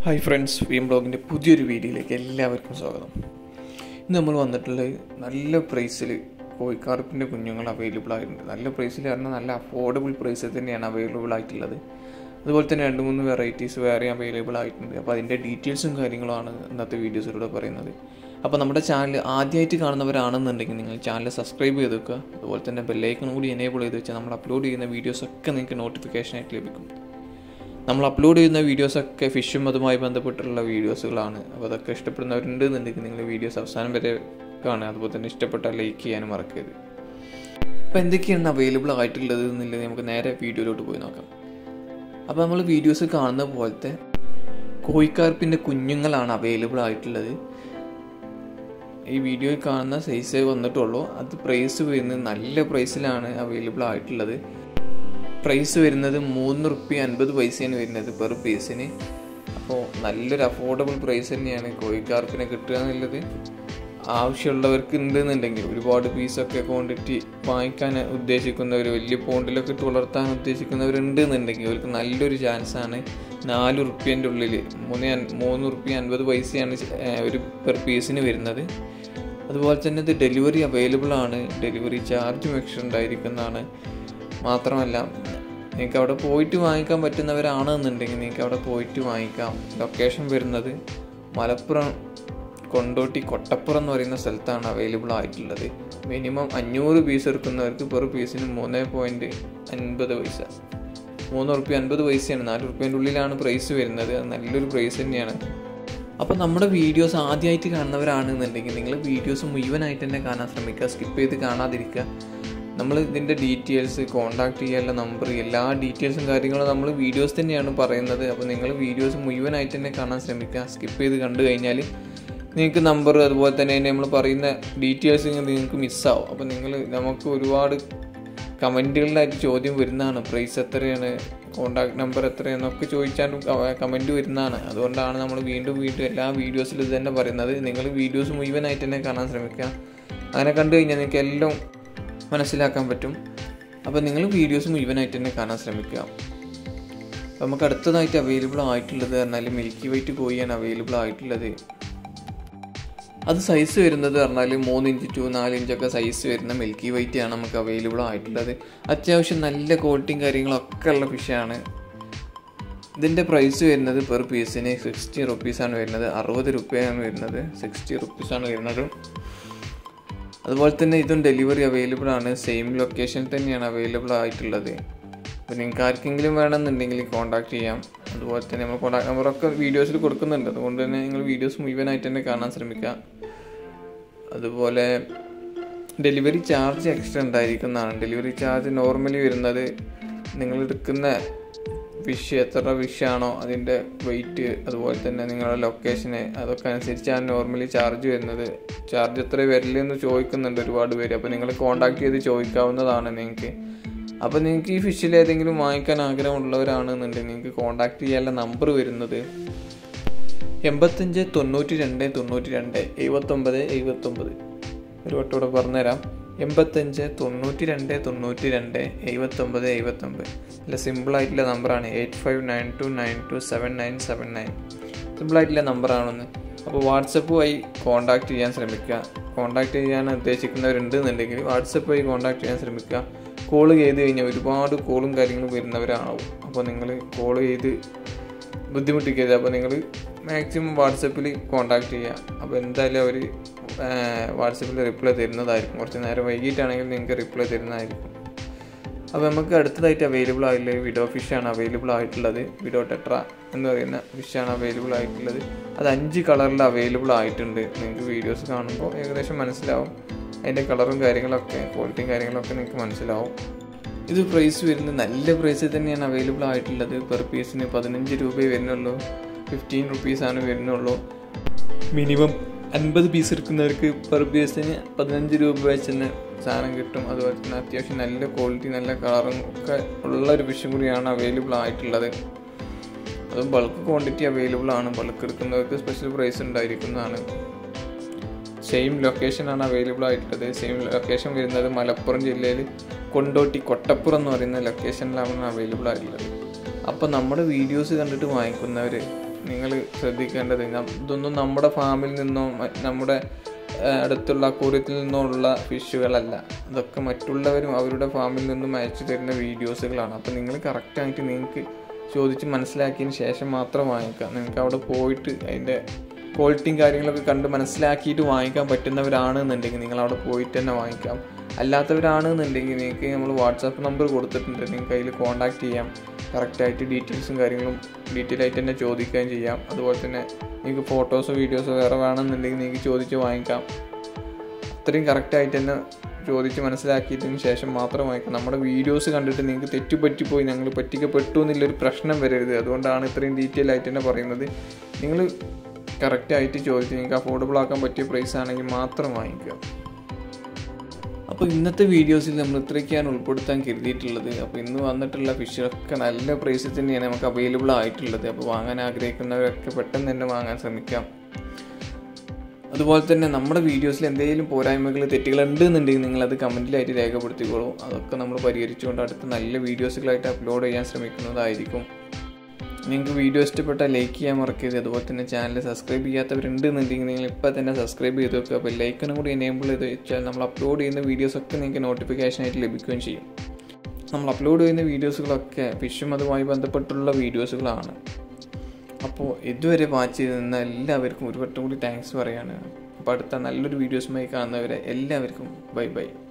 Hi friends, V M ബ്ലോഗിൻ്റെ പുതിയൊരു വീഡിയോയിലേക്ക് എല്ലാവർക്കും സ്വാഗതം. ഇന്ന് നമ്മൾ വന്നിട്ടുള്ളത് നല്ല പ്രൈസിൽ കോഴിക്കാർപ്പിൻ്റെ കുഞ്ഞുങ്ങൾ അവൈലബിൾ ആയിട്ടുണ്ട്. നല്ല പ്രൈസിൽ പറഞ്ഞാൽ നല്ല അഫോർഡബിൾ പ്രൈസിൽ തന്നെയാണ് അവൈലബിൾ ആയിട്ടുള്ളത്. അതുപോലെ തന്നെ 2-3 വെറൈറ്റീസ് വേറെ അവൈലബിൾ ആയിട്ടുണ്ട്. അപ്പോൾ അതിൻ്റെ ഡീറ്റെയിൽസും കാര്യങ്ങളുമാണ് ഇന്നത്തെ വീഡിയോസിലൂടെ പറയുന്നത്. അപ്പോൾ നമ്മുടെ ചാനൽ ആദ്യമായിട്ട് കാണുന്നവരാണെന്നുണ്ടെങ്കിൽ നിങ്ങൾ ചാനൽ സബ്സ്ക്രൈബ് ചെയ്ത് വെക്കുക. അതുപോലെ തന്നെ ബെല്ലൈക്കൺ കൂടി എനേബിൾ ചെയ്ത് വെച്ചാൽ നമ്മൾ അപ്ലോഡ് ചെയ്യുന്ന വീഡിയോസൊക്കെ നിങ്ങൾക്ക് നോട്ടിഫിക്കേഷനായിട്ട് ലഭിക്കും. നമ്മൾ അപ്ലോഡ് ചെയ്യുന്ന വീഡിയോസൊക്കെ ഫിഷും അതുമായി ബന്ധപ്പെട്ടുള്ള വീഡിയോസുകളാണ്. അപ്പോൾ അതൊക്കെ ഇഷ്ടപ്പെടുന്നവരുണ്ടെന്നുണ്ടെങ്കിൽ നിങ്ങൾ വീഡിയോസ് അവസാനം വരെ കാണുക. അതുപോലെ തന്നെ ഇഷ്ടപ്പെട്ടാൽ ലൈക്ക് ചെയ്യാനും മറക്കരുത്. അപ്പോൾ എന്തൊക്കെയാണ് അവൈലബിൾ ആയിട്ടുള്ളത് എന്നുള്ളത് നമുക്ക് നേരെ വീഡിയോയിലോട്ട് പോയി നോക്കാം. അപ്പോൾ നമ്മൾ വീഡിയോസ് കാണുന്ന പോലത്തെ കോഴിക്കാർപ്പിൻ്റെ കുഞ്ഞുങ്ങളാണ് അവൈലബിൾ ആയിട്ടുള്ളത്. ഈ വീഡിയോയിൽ കാണുന്ന സൈസേ വന്നിട്ടുള്ളൂ. അത് പ്രൈസ് വരുന്നത് നല്ല പ്രൈസിലാണ് അവൈലബിൾ ആയിട്ടുള്ളത്. പ്രൈസ് വരുന്നത് ₹3.50 വരുന്നത് പെർ പീസിന്. അപ്പോൾ നല്ലൊരു അഫോർഡബിൾ പ്രൈസ് തന്നെയാണ് കോഴിക്കാർപ്പിനെ കിട്ടുക എന്നുള്ളത്. ആവശ്യമുള്ളവർക്ക് ഉണ്ടെന്നുണ്ടെങ്കിൽ ഒരുപാട് പീസൊക്കെ ക്വാണ്ടിറ്റി വാങ്ങിക്കാൻ ഉദ്ദേശിക്കുന്നവർ, വലിയ പോണ്ടിലൊക്കെ ഇട്ട് വളർത്താൻ ഉദ്ദേശിക്കുന്നവരുണ്ടെന്നുണ്ടെങ്കിൽ അവർക്ക് നല്ലൊരു ചാൻസാണ്. ₹4 ഉള്ളിൽ ₹3.50 ഒരു പെർ പീസിന് വരുന്നത്. അതുപോലെ തന്നെ ഇത് ഡെലിവറി അവൈലബിൾ ആണ്. ഡെലിവറി ചാർജും എക്സ്ട്രാ ഉണ്ടായിരിക്കുന്നതാണ്. മാത്രമല്ല, നിങ്ങൾക്ക് അവിടെ പോയിട്ട് വാങ്ങിക്കാൻ പറ്റുന്നവരാണെന്നുണ്ടെങ്കിൽ നിങ്ങൾക്ക് അവിടെ പോയിട്ട് വാങ്ങിക്കാം. ലൊക്കേഷൻ വരുന്നത് മലപ്പുറം കൊണ്ടോട്ടി കൊട്ടപ്പുറം എന്ന് പറയുന്ന സ്ഥലത്താണ് അവൈലബിൾ ആയിട്ടുള്ളത്. മിനിമം 500 പീസ് എടുക്കുന്നവർക്ക് പെർ പീസിന് ₹3.50. ₹3.50 ₹4 ഉള്ളിലാണ് പ്രൈസ് വരുന്നത്. അത് നല്ലൊരു പ്രൈസ് തന്നെയാണ്. അപ്പോൾ നമ്മുടെ വീഡിയോസ് ആദ്യമായിട്ട് കാണുന്നവരാണെന്നുണ്ടെങ്കിൽ നിങ്ങൾ വീഡിയോസ് മുഴുവനായിട്ട് തന്നെ കാണാൻ ശ്രമിക്കുക. സ്കിപ്പ് ചെയ്ത് കാണാതിരിക്കുക. നമ്മൾ ഇതിൻ്റെ ഡീറ്റെയിൽസ്, കോൺടാക്ട് ചെയ്യാനുള്ള നമ്പർ, എല്ലാ ഡീറ്റെയിൽസും കാര്യങ്ങളും നമ്മൾ വീഡിയോസ് തന്നെയാണ് പറയുന്നത്. അപ്പോൾ നിങ്ങൾ വീഡിയോസ് മുഴുവനായിട്ട് തന്നെ കാണാൻ ശ്രമിക്കുക. സ്കിപ്പ് ചെയ്ത് കണ്ടു കഴിഞ്ഞാൽ നിങ്ങൾക്ക് നമ്പർ, അതുപോലെ തന്നെ നമ്മൾ പറയുന്ന ഡീറ്റെയിൽസ് നിങ്ങൾക്ക് മിസ്സാവും. അപ്പോൾ നമുക്ക് ഒരുപാട് കമൻറ്റുകളിലായിട്ട് ചോദ്യം വരുന്നതാണ്. പ്രൈസ് എത്രയാണ്, കോൺടാക്ട് നമ്പർ എത്രയാണെന്നൊക്കെ ചോദിച്ചാലും കമൻറ്റ് വരുന്നതാണ്. അതുകൊണ്ടാണ് നമ്മൾ വീണ്ടും എല്ലാ വീഡിയോസിലും ഇത് തന്നെ പറയുന്നത്. നിങ്ങൾ വീഡിയോസ് മുഴുവനായിട്ട് തന്നെ കാണാൻ ശ്രമിക്കുക. അങ്ങനെ കണ്ടു കഴിഞ്ഞാൽ നിങ്ങൾക്ക് എല്ലാം മനസ്സിലാക്കാൻ പറ്റും. അപ്പോൾ നിങ്ങൾ വീഡിയോസ് മുഴുവനായിട്ട് തന്നെ കാണാൻ ശ്രമിക്കുക. അപ്പോൾ നമുക്ക് അടുത്തതായിട്ട് അവൈലബിൾ ആയിട്ടുള്ളത് പറഞ്ഞാൽ മിൽക്കി വൈറ്റ് കോഴിയാണ് അവൈലബിൾ ആയിട്ടുള്ളത്. അത് സൈസ് വരുന്നത് പറഞ്ഞാൽ 3 ഇഞ്ച് to 4 ഇഞ്ചൊക്കെ സൈസ് വരുന്ന മിൽക്കി വൈറ്റ് ആണ് നമുക്ക് അവൈലബിൾ ആയിട്ടുള്ളത്. അത്യാവശ്യം നല്ല ക്വാളിറ്റിയും കാര്യങ്ങളൊക്കെ ഉള്ള ഫിഷാണ്. ഇതിൻ്റെ പ്രൈസ് വരുന്നത് പെർ പീസിന് ₹60 വരുന്നത്. ₹60 വരുന്നത്. ₹60 വരുന്നത്. അതുപോലെ തന്നെ ഇതും ഡെലിവറി അവൈലബിൾ ആണ്. സെയിം ലൊക്കേഷനിൽ തന്നെയാണ് അവൈലബിൾ ആയിട്ടുള്ളത്. അപ്പോൾ നിങ്ങൾക്ക് ആർക്കെങ്കിലും വേണമെന്നുണ്ടെങ്കിൽ കോൺടാക്ട് ചെയ്യാം. അതുപോലെ തന്നെ നമ്മൾ കോൺടാക്ട് നമ്പറൊക്കെ വീഡിയോസിൽ കൊടുക്കുന്നുണ്ട്. അതുകൊണ്ട് തന്നെ നിങ്ങൾ വീഡിയോസ് മുഴുവനായിട്ട് തന്നെ കാണാൻ ശ്രമിക്കുക. അതുപോലെ ഡെലിവറി ചാർജ് എക്സ്ട്രാ ഉണ്ടായിരിക്കുന്നതാണ്. ഡെലിവറി ചാർജ് നോർമലി വരുന്നത് നിങ്ങൾ എടുക്കുന്ന ഫിഷ് എത്ര ഫിഷാണോ അതിൻ്റെ വെയിറ്റ്, അതുപോലെ തന്നെ നിങ്ങളുടെ ലൊക്കേഷന്, അതൊക്കെ അനുസരിച്ചാണ് നോർമലി ചാർജ് വരുന്നത്. ചാർജ് എത്ര വരില്ലെന്ന് ചോദിക്കുന്നുണ്ട് ഒരുപാട് പേര്. അപ്പോൾ നിങ്ങൾ കോൺടാക്ട് ചെയ്ത് ചോദിക്കാവുന്നതാണ് നിങ്ങൾക്ക്. അപ്പോൾ നിങ്ങൾക്ക് ഈ ഫിഷിൽ ഏതെങ്കിലും വാങ്ങിക്കാൻ ആഗ്രഹമുള്ളവരാണെന്നുണ്ടെങ്കിൽ നിങ്ങൾക്ക് കോൺടാക്ട് ചെയ്യാനുള്ള നമ്പർ വരുന്നത് 85 92 92 79 79. ഒരു വട്ടോടെ പറഞ്ഞുതരാം. 85 92 92 79 79. നല്ല സിമ്പിളായിട്ടുള്ള നമ്പറാണ്. 8592927979. സിമ്പിളായിട്ടുള്ള നമ്പറാണെന്ന്. അപ്പോൾ വാട്സപ്പ് വഴി കോൺടാക്ട് ചെയ്യാൻ ശ്രമിക്കുക. കോൺടാക്ട് ചെയ്യാൻ ഉദ്ദേശിക്കുന്നവരുണ്ടെന്നുണ്ടെങ്കിൽ വാട്സപ്പ് വഴി കോൺടാക്ട് ചെയ്യാൻ ശ്രമിക്കുക. കോൾ ചെയ്ത് കഴിഞ്ഞാൽ ഒരുപാട് കോളും കാര്യങ്ങളും വരുന്നവരാണാവും. അപ്പോൾ നിങ്ങൾ കോൾ ചെയ്ത് ബുദ്ധിമുട്ടിക്കരുത്. അപ്പോൾ നിങ്ങൾ മാക്സിമം വാട്സപ്പിൽ കോൺടാക്ട് ചെയ്യുക. അപ്പോൾ എന്തായാലും അവർ വാട്സപ്പിൽ റിപ്ലൈ തരുന്നതായിരിക്കും. കുറച്ച് നേരം വൈകിട്ടാണെങ്കിൽ നിങ്ങൾക്ക് റിപ്ലൈ തരുന്നതായിരിക്കും. അപ്പോൾ നമുക്ക് അടുത്തതായിട്ട് അവൈലബിൾ ആയിട്ടുള്ളത് വിഡോ ഫിഷാണ് അവൈലബിൾ ആയിട്ടുള്ളത്. വിഡോ ടെട്ര എന്ന് പറയുന്ന ഫിഷാണ് അവൈലബിൾ ആയിട്ടുള്ളത്. അത് 5 കളറിൽ അവൈലബിൾ ആയിട്ടുണ്ട്. നിങ്ങൾക്ക് വീഡിയോസ് കാണുമ്പോൾ ഏകദേശം മനസ്സിലാവും. അതിൻ്റെ കളറും കാര്യങ്ങളൊക്കെ, ക്വാളിറ്റിയും കാര്യങ്ങളൊക്കെ നിങ്ങൾക്ക് മനസ്സിലാവും. ഇത് പ്രൈസ് വരുന്നത് നല്ല പ്രൈസിൽ തന്നെയാണ് അവൈലബിൾ ആയിട്ടുള്ളത്. പെർ പീസിന് ₹15 വരുന്നുള്ളൂ. ₹15 വരുന്നുള്ളൂ. മിനിമം 50 പീസ് എടുക്കുന്നവർക്ക് പെർ പീസിന് ₹15 വെച്ചെന്ന് സാധനം കിട്ടും. അതുപോലെ തന്നെ അത്യാവശ്യം നല്ല ക്വാളിറ്റി, നല്ല കളറും ഒക്കെ ഉള്ളൊരു ഫിഷും കൂടിയാണ് അവൈലബിൾ ആയിട്ടുള്ളത്. അതും ബൾക്ക് ക്വാണ്ടിറ്റി അവൈലബിൾ ആണ്. ബൾക്ക് എടുക്കുന്നവർക്ക് സ്പെഷ്യൽ പ്രൈസ് ഉണ്ടായിരിക്കുന്നതാണ്. സെയിം ലൊക്കേഷനാണ് അവൈലബിൾ ആയിട്ടുള്ളത്. സെയിം ലൊക്കേഷൻ വരുന്നത് മലപ്പുറം ജില്ലയിൽ കൊണ്ടോട്ടി കൊട്ടപ്പുറം എന്ന് പറയുന്ന ലൊക്കേഷനിലാണ് അവൈലബിൾ ആയിട്ടുള്ളത്. അപ്പോൾ നമ്മുടെ വീഡിയോസ് കണ്ടിട്ട് വാങ്ങിക്കുന്നവർ നിങ്ങൾ ശ്രദ്ധിക്കേണ്ടത്. ഇതൊന്നും നമ്മുടെ ഫാമിൽ നിന്നോ നമ്മുടെ അടുത്തുള്ള അക്വേറിയത്തിൽ നിന്നുള്ള ഫിഷുകളല്ല. ഇതൊക്കെ മറ്റുള്ളവരും അവരുടെ ഫാമിൽ നിന്നും അയച്ചു തരുന്ന വീഡിയോസുകളാണ്. അപ്പോൾ നിങ്ങൾ കറക്റ്റായിട്ട് നിങ്ങൾക്ക് ചോദിച്ച് മനസ്സിലാക്കിയതിന് ശേഷം മാത്രം വാങ്ങിക്കാം. നിങ്ങൾക്ക് അവിടെ പോയിട്ട് അതിൻ്റെ ക്വാളിറ്റിയും കാര്യങ്ങളൊക്കെ കണ്ട് മനസ്സിലാക്കിയിട്ട് വാങ്ങിക്കാൻ പറ്റുന്നവരാണെന്നുണ്ടെങ്കിൽ നിങ്ങൾ അവിടെ പോയിട്ട് തന്നെ വാങ്ങിക്കാം. അല്ലാത്തവരാണെന്നുണ്ടെങ്കിൽ നിങ്ങൾക്ക് നമ്മൾ വാട്സാപ്പ് നമ്പർ കൊടുത്തിട്ടുണ്ട്, നിങ്ങൾക്ക് അതിൽ കോൺടാക്റ്റ് ചെയ്യാം. കറക്റ്റായിട്ട് ഡീറ്റെയിൽസും കാര്യങ്ങളും ഡീറ്റെയിൽ ആയിട്ട് തന്നെ ചോദിക്കുകയും ചെയ്യാം. അതുപോലെ തന്നെ നിങ്ങൾക്ക് ഫോട്ടോസോ വീഡിയോസോ വേറെ വേണമെന്നുണ്ടെങ്കിൽ നിങ്ങൾക്ക് ചോദിച്ച് വാങ്ങിക്കാം. അത്രയും കറക്റ്റായിട്ട് തന്നെ ചോദിച്ച് മനസ്സിലാക്കിയതിന് ശേഷം മാത്രം വാങ്ങിക്കാം. നമ്മുടെ വീഡിയോസ് കണ്ടിട്ട് നിങ്ങൾക്ക് തെറ്റുപറ്റിപ്പോയി ഞങ്ങൾ പറ്റിക്കപ്പെട്ടു എന്നുള്ളൊരു പ്രശ്നം വരരുത്. അതുകൊണ്ടാണ് ഇത്രയും ഡീറ്റെയിൽ ആയിട്ട് തന്നെ പറയുന്നത്. നിങ്ങൾ കറക്റ്റായിട്ട് ചോദിച്ച് നിങ്ങൾക്ക് അഫോർഡബിൾ ആക്കാൻ പറ്റിയ പ്രൈസ് ആണെങ്കിൽ മാത്രം വാങ്ങിക്കുക. അപ്പോൾ ഇന്നത്തെ വീഡിയോസിൽ നമ്മൾ ഇത്രയൊക്കെയാണ് ഉൾപ്പെടുത്താൻ കരുതിയിട്ടുള്ളത്. അപ്പോൾ ഇന്ന് വന്നിട്ടുള്ള ഫിഷൊക്കെ നല്ല പ്രൈസിൽ തന്നെയാണ് നമുക്ക് അവൈലബിൾ ആയിട്ടുള്ളത്. അപ്പോൾ വാങ്ങാൻ ആഗ്രഹിക്കുന്നവരൊക്കെ പെട്ടെന്ന് തന്നെ വാങ്ങാൻ ശ്രമിക്കാം. അതുപോലെ തന്നെ നമ്മുടെ വീഡിയോസിൽ എന്തെങ്കിലും പോരായ്മകൾ തെറ്റുകൾ ഉണ്ടെന്നുണ്ടെങ്കിൽ നിങ്ങളത് കമൻറ്റിലായിട്ട് രേഖപ്പെടുത്തിക്കോളൂ. അതൊക്കെ നമ്മൾ പരിഹരിച്ചുകൊണ്ട് അടുത്ത നല്ല വീഡിയോസുകളായിട്ട് അപ്ലോഡ് ചെയ്യാൻ ശ്രമിക്കുന്നതായിരിക്കും. നിങ്ങൾക്ക് വീഡിയോ ഇഷ്ടപ്പെട്ടാൽ ലൈക്ക് ചെയ്യാൻ മറക്കരുത്. അതുപോലെ തന്നെ ചാനൽ സബ്സ്ക്രൈബ് ചെയ്യാത്തവരുണ്ടെന്നുണ്ടെങ്കിൽ നിങ്ങൾ ഇപ്പോൾ തന്നെ സബ്സ്ക്രൈബ് ചെയ്ത് വെക്കുക. അപ്പോൾ ലൈക്കനും കൂടി എനേബിൾ ചെയ്ത് വെച്ചാൽ നമ്മൾ അപ്ലോഡ് ചെയ്യുന്ന വീഡിയോസൊക്കെ നിങ്ങൾക്ക് നോട്ടിഫിക്കേഷനായിട്ട് ലഭിക്കുകയും ചെയ്യും. നമ്മൾ അപ്ലോഡ് ചെയ്യുന്ന വീഡിയോസുകളൊക്കെ ഫിഷും അതുമായി ബന്ധപ്പെട്ടുള്ള വീഡിയോസുകളാണ്. അപ്പോൾ ഇതുവരെ വാച്ച് ചെയ്ത് നിന്ന എല്ലാവർക്കും ഒരു വട്ടം കൂടി താങ്ക്സ് പറയാണ്. അപ്പോൾ അടുത്ത നല്ലൊരു വീഡിയോസുമായി കാണുന്നവരെ എല്ലാവർക്കും ബൈ ബൈ.